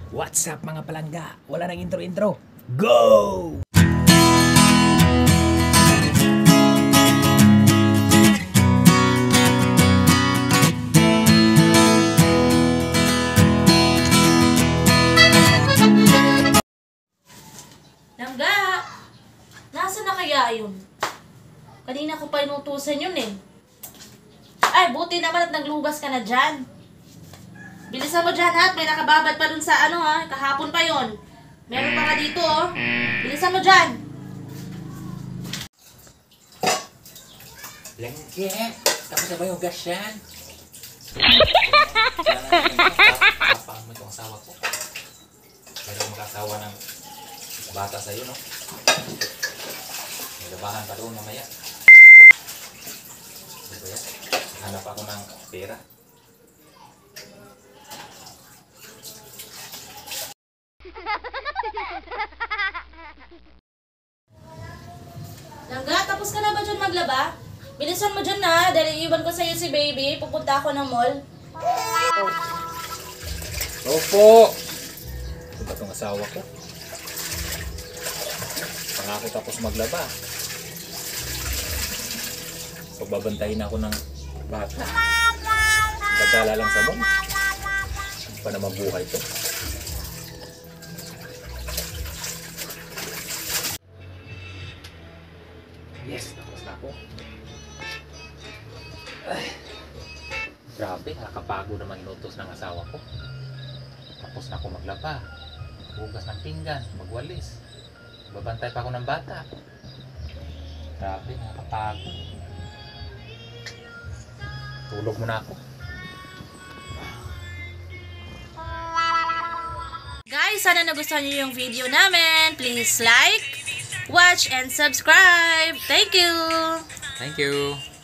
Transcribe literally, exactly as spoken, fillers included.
What's up mga palangga? Wala nang intro-intro. Go! Langga! Nasaan na kaya yun? Kanina ko pa inutusan yun eh. Ay, buti naman at naglugas ka na dyan. Bilisan mo dyan ha, may nakababad pa dun sa ano ha, kahapon pa yon. Meron pa nga dito oh. Bilisan mo dyan. Langga! Tapos na ba yung gas yan? Kapang mo itong asawa ko. Meron mag-asawa ng bata sa'yo, no? May labahan pa doon mamaya. Ano ba yan? Hanap ako ng pera. Langga, tapos ka na ba dyan maglaba? Bilisan mo dyan na, dahil iiwan ko sa'yo si baby. Pupunta ako ng mall. Opo! Ito ba itong asawa ko? Pangako tapos maglaba. Pagbabantayin ako ng bata. Gagala lang sa mong. Hindi pa naman buhay ito. Yes, tapos na ako. Ay, grabe, nakakapagod naman inutos ng asawa ko. Tapos na ako maglaba, maghugas ng pinggan, magwalis. Babantay pa ako ng bata. Grabe, nakakapagod. Tulog muna ako. Guys, sana nagustuhan niyo yung video namin. Please like, watch, and subscribe. Thank you! Thank you!